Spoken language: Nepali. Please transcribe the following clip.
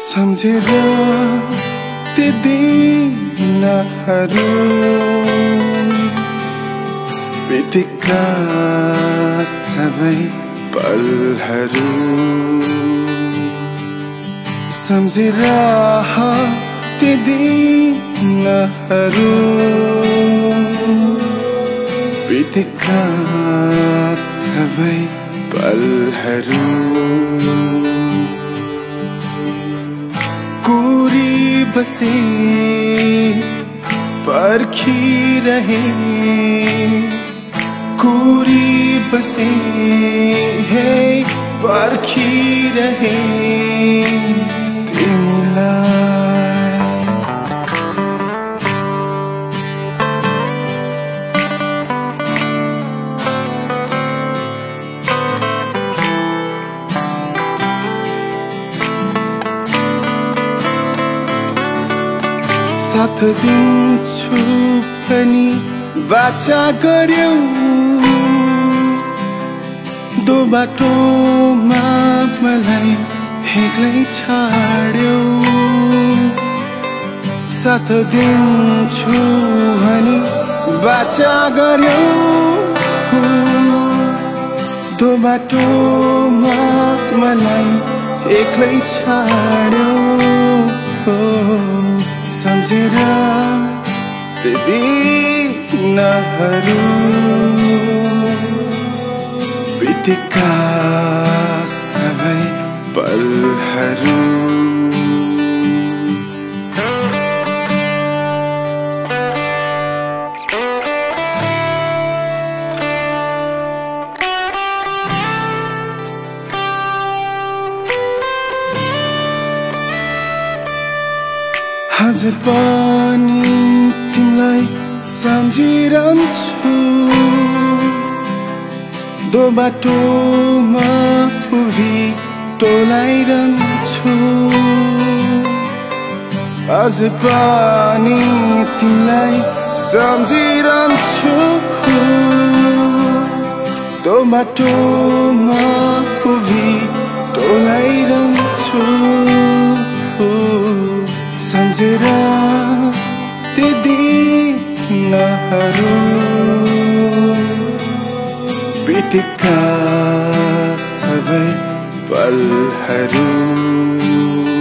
सम्झेर ती दिनहरू बितेका सबै पलहरू सम्झेर ती दिनहरू बितेका सबै पलहरू कुरी बसे पर्खिरहे कुरी बसे है पर्खिरहे तिमीलाई साथ दिन्छु भनी वाचा गर्यौ दो बाटोमा मलाई एक्लै छाड्यौ साथ दिन्छु भनी वाचा गर्यौ दो बाटोमा मलाई एक्लै छाड्यौ सम्झेर ती दिनहरू बितेका सबै पलहरू आज पनि तिमीलाई सम्झिरहन्छु दो बाटोमा उभि टोलाइरहन्छु आज पनि तिमीलाई सम्झिरहन्छु दो बाटोमा उभि टोलाइरहन्छु सम्झेर ती दिनहरू बितेका सबै पलहरू